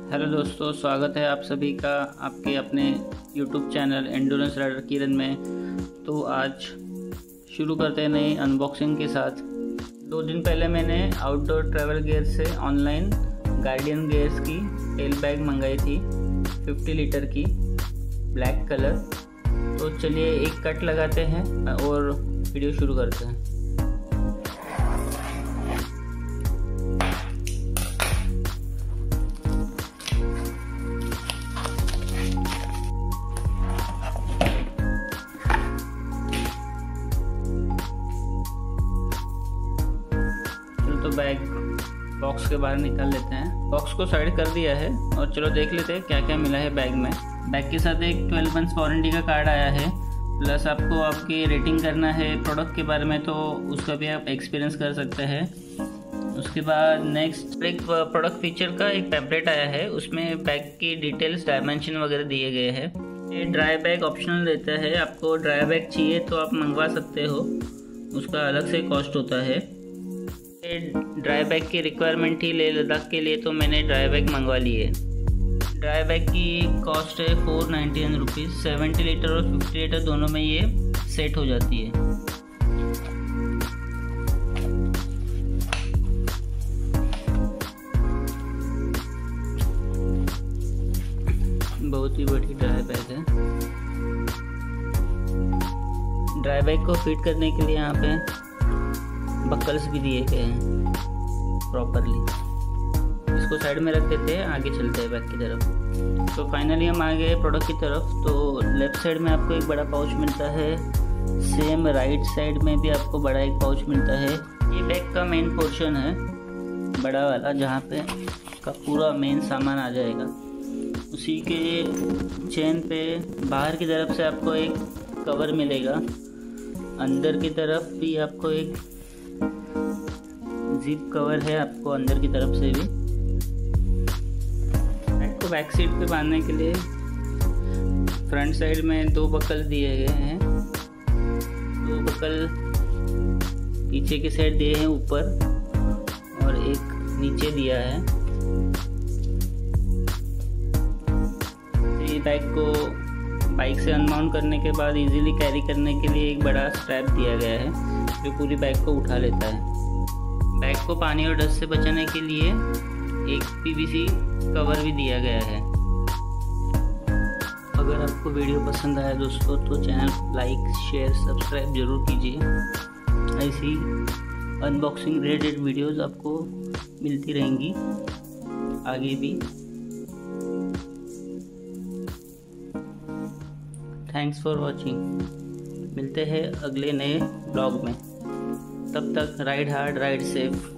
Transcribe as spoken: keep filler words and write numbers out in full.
Hello दोस्तों, स्वागत है आप सभी का आपके अपने YouTube channel endurance rider Kiran में। तो आज शुरू करते हैं नई अनबॉक्सिंग के साथ। दो दिन पहले मैंने आउटडोर ट्रैवल गियर से ऑनलाइन गार्डियन गियर्स की टेल बैग मंगाई थी, पचास लीटर की, ब्लैक कलर। तो चलिए एक कट लगाते हैं और वीडियो शुरू करते हैं। तो बैग बॉक्स के बाहर निकाल लेते हैं। बॉक्स को साइड कर दिया है और चलो देख लेते हैं क्या क्या मिला है बैग में। बैग के साथ एक ट्वेल्व मंथ्स वारंटी का कार्ड आया है, प्लस आपको आपकी रेटिंग करना है प्रोडक्ट के बारे में, तो उसका भी आप एक्सपीरियंस कर सकते हैं। उसके बाद नेक्स्ट एक प्रोडक्ट फीचर का एक पैम्पलेट आया है, उसमें बैग की डिटेल्स, डायमेंशन वगैरह दिए गए हैं। ये ड्राई बैग ऑप्शनल देता है, आपको ड्राई बैग चाहिए तो आप मंगवा सकते हो, उसका अलग से कॉस्ट होता है। ड्राई बैग की रिक्वायरमेंट थी लेह लद्दाख के लिए, तो मैंने ड्राई बैग मंगवा लिए। ड्राई बैग की कॉस्ट है four ninety nine rupees. Seventy litre और फिफ्टी लीटर दोनों में ये सेट हो जाती है। बहुत ही बड़ी ड्राई बैग है। ड्राई बैग को फिट करने के लिए यहाँ पे बकल्स भी दिए गए हैं प्रॉपरली। इसको साइड में रख देते हैं, आगे चलते हैं बैग की तरफ। तो फाइनली हम आ गए प्रोडक्ट की तरफ। तो लेफ्ट साइड में आपको एक बड़ा पाउच मिलता है, सेम राइट साइड में भी आपको बड़ा एक पाउच मिलता है। ये बैग का मेन पोर्शन है बड़ा वाला, जहाँ पे का पूरा मेन सामान आ जाएगा। उसी के चेन पे बाहर की तरफ से आपको एक कवर मिलेगा, अंदर की तरफ भी आपको एक जिप कवर है आपको अंदर की तरफ से भी। बैग को बैक सीट पे बांधने के लिए फ्रंट साइड में दो बकल दिए गए हैं। दो बकल पीछे की साइड दिए हैं ऊपर, और एक नीचे दिया है। ये बैग को बाइक से अनमाउंट करने के बाद इजीली कैरी करने के लिए एक बड़ा स्ट्रैप दिया गया है, जो पूरी बैग को उठा लेता है। बैग को पानी और डस्ट से बचाने के लिए एक पीवीसी कवर भी दिया गया है। अगर आपको वीडियो पसंद आया दोस्तों, तो चैनल को लाइक, शेयर, सब्सक्राइब जरूर कीजिए। ऐसी अनबॉक्सिंग रिलेटेड वीडियोस आपको मिलती रहेंगी आगे भी। Thanks for watching. मिलते हैं अगले नए ब्लॉग में। तब तक राइड हार्ड, राइड सेफ।